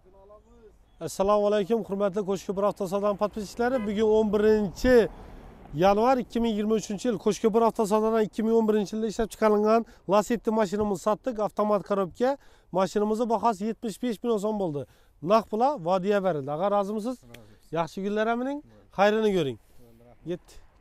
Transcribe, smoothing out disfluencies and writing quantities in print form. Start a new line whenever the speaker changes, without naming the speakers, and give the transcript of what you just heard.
Assalomu alaykum, hurmatli Qo'shko'pir avtosalon podpischilari. Bugun 11 yanvar 2023 yil Qo'shko'pir avtosalondan 2011 yilda ishlab chiqarilgan Lacetti mashinamizni sotdik. Avtomat korobka. Mashinamizning bahosi 75 ming so'm bo'ldi. Naq pula vodiya berildi. Agar rozimisiz? Yaxshi kunlar amining. Xayrini ko'ring. Yetdi.